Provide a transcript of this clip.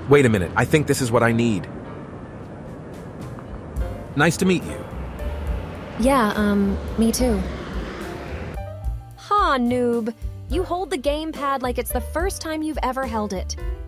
Wait a minute, I think this is what I need. Nice to meet you. Yeah, me too. Ha, noob. You hold the gamepad like it's the first time you've ever held it.